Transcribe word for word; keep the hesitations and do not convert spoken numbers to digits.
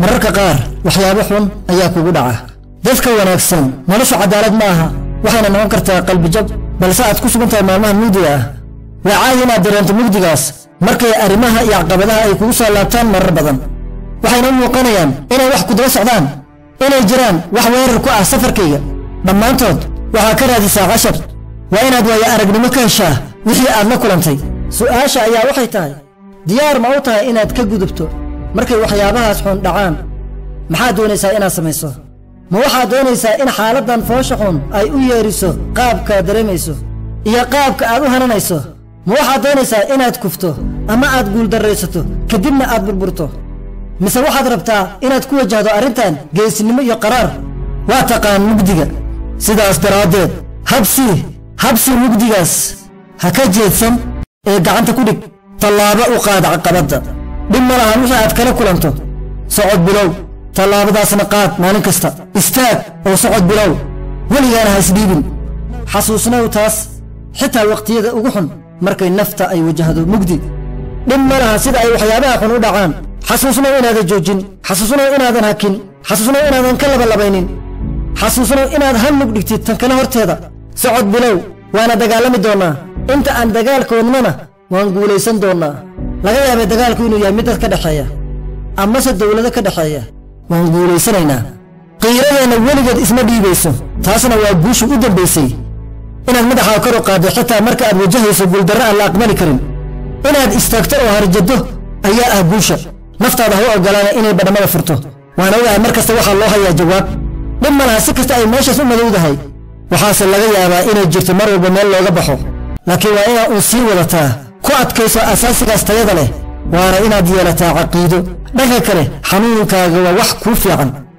mararka qaar waxyaabo xun ayaa kugu dhaca dadka wanaagsan nolosha cadaalad ma aha waxayna noqon kartaa qalbi jab balse aad ku sugan tahay maalmaha mugdiga ah waa caadi inaad dareento mugdigaas markay arrimaha iyo caqabadaha ay kugu soo laabtaan marar badan waxayna u muuqanayaan inay wax ku daba socdaan inay jiraan wax weerar ku ah safarkayga dhammaantood waxaa ka raadisaa cashar waa inaad waayo aragnimo ka heshaa wixii aad la kulantay su'aasha ayaa waxay tahay diyaar ma u tahay inaad ka gudubto markay waxyaabahaas xun dhacaan maxaad doonaysaa inaad samayso ma waxaad doonaysaa in xaaladdan foosha xun ay u yeeriso qaabka dareemayso iyo qaabka aad u hananayso ma waxaad doonaysaa inaad kufto ama aad guuldarraysato kadibna aad burburto mise waxaad rabtaa inaad ku wajahdo arrintan geesinimo iyo qaraar waa taqaan mugdiga sidaas daraaddeed habsi habsi mugdigaas ha ka jeedsan ee gacanta ku dhig tallaabo u qaad caqabadda dhib ma lahan wixii aad kala kulanto socod bilow tallaabadaasna qaad maalin kasta istaag oo socod bilow weligaana ha isdhiibin xasuusnow taas xitaa waqtiyada ugu xun markay nafta ay wajahdo mugdi dhib ma laha sida ay waxyaabaha xun u dhacaan xasuusnow inaadan joojin xasuusnow inaadan hakin xasuusnow inaadan ka labalabaynin xasuusnow inaad hal mug dhigtid tan kale horteeda socod bilow waana dagaalami doonnaa inta aan dagaalka wadnana waan guulaysan doonnaa laga yaabay dagaalku inuu yahay mid dad ka dhexeeya amase dawlado ka dhexeeya waan guulaysanaynaa qiiradeenna weligeed isma dhiibayso taasna waa guusha u dambaysay inaad madaxaa kor u qaaddo xitaa marka aad wajahayso guuldarro aan la aqbali karin inaad istaagto oo harjaddo ayaa ah guusha naftaada ha u oggolaana inay badhamada furto waana ogahay mar kasta waxaa loo hayaa jawaab dhib ma laha si kasta ay meeshaas u madowdahay waxaase laga yaabaa inay jirto mar walba meel looga baxo laakiin waa inaad uun sii wadataa ku adkayso asaasigaas tayada leh waana inaad yeelataa caqiido dhanka kale xanuunkaaga waa wax kuu fiican